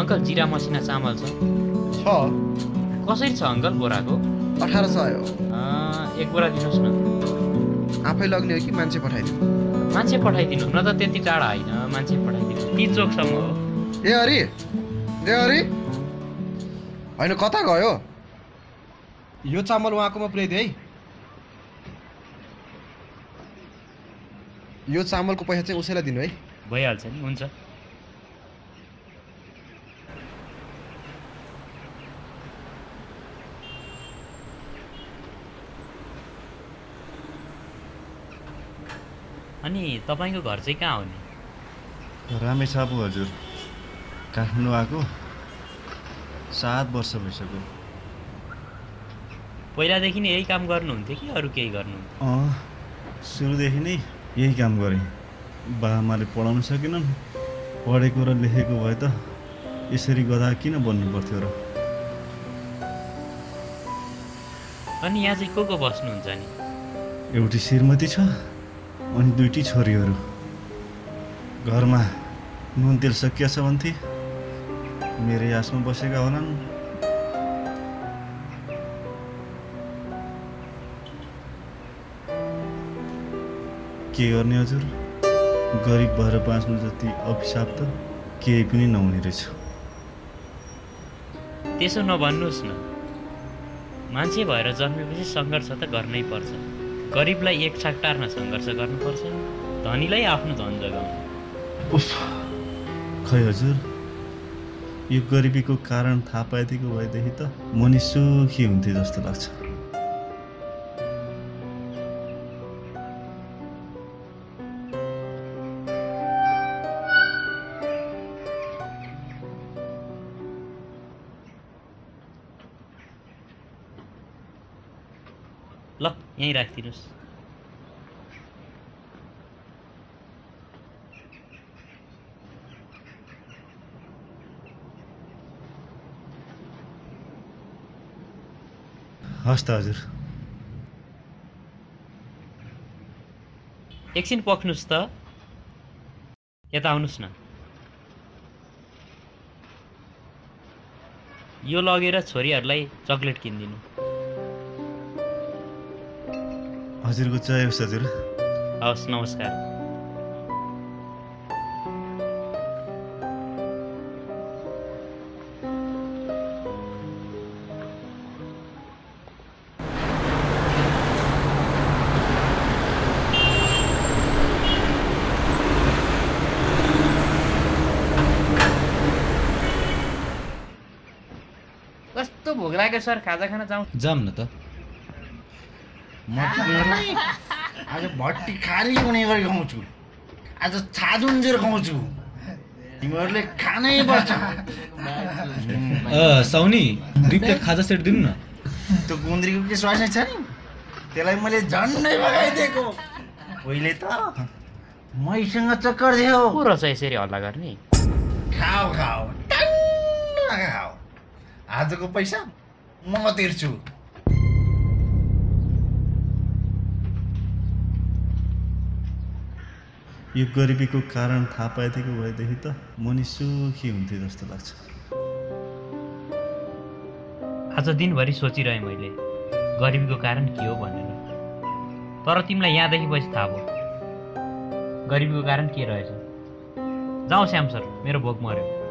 Uncle जिरा मसिना चामल छ? कसरी छ अङ्कल बोराको? 1800 हो। एक बोरा दिनुहोस् न। आफै लग्ने हो कि मान्छे पठाइदिनु? मान्छे पठाइदिनु न त, त्यति टाढा होइन, मान्छे पठाइदिनु। ती चोकसम्म हो। ए हरि होइन, कता गयो? यो चामल उहाँकोमा पुर्याइदियो है। यो चामलको पैसा चाहिँ उसैलाई दिनु है। भइहाल्छ नि, हुन्छ। अनि तपाईँको घर चाहिँ कहाँ हो नि? रामेछापु हजुर। काठमाडौँ आएको 7 वर्ष भइसक्यो। पहिलादेखि नै यही काम गर्नुहुन्थ्यो कि अरू केही गर्नुहुन्थ्यो? सुरुदेखि नै यही काम गरेँ। बाबामाले पढाउन सकेनन्। पढेको र लेखेको भए त यसरी गधा किन बन्नु पर्थ्यो र। अनि यहाँ चाहिँ को बस्नुहुन्छ नि? एउटी श्रीमती छ अनि 2टी छोरीहरू। घरमा नुन तेल सकिएछ भन्थे मेरै आसमा बसेका होलान्। के गर्ने हजुर, गरिब भएर बाँच्नु जति अभिशाप त केही पनि नहुने रहेछ। त्यसो नभन्नुहोस् न। मान्छे भएर जन्मेपछि सङ्घर्ष त गर्नै पर्छ। गरिबलाई एक छाक टार्न सङ्घर्ष गर्नुपर्छ, धनीलाई आफ्नो धन जगाउनु। उफ, खै हजुर, यो गरिबीको कारण थाहा पाइदिएको भएदेखि त म नि सुखी हुन्थे जस्तो लाग्छ। ल, यहीँ राखिदिनुहोस्। हस् त हजुर। एकछिन पख्नुहोस् त, यता आउनुहोस् न। यो लगेर छोरीहरूलाई चक्लेट किनिदिनु। हजुरको जय होस् हजुर। हवस्, नमस्कार। कस्तो भोक लाग्यो सर, खाजा खान जाउँ? जाम न त। आज भट्टी खाली हुने गरी खुवाउँछु, आज छाजुन्जेर खुवाउँछु। तिमीहरूले खानै पर्छ। साउनी, 2 प्लेट खाजा सेट दिनु न। त्यो गुन्द्रीको के स्वास्नी छ नि, त्यसलाई मैले झन्डै भगाइदिएको। पहिले त मैसँग चक्कर दियो। को रहेछ यसरी हल्ला गर्ने? खाऊ टन्न खाऊ। आजको पैसा म तिर्छु। यो गरिबीको कारण थाहा पाइदिएको भएदेखि त म नि सुखी हुन्थे जस्तो लाग्छ। आज दिनभरि सोचिरहेँ मैले गरिबीको कारण के हो भनेर, तर तिमीलाई यहाँदेखि पछि थाहा भयो गरिबीको कारण के रहेछ। जाउँ श्याम सर, मेरो भोक मर्यो।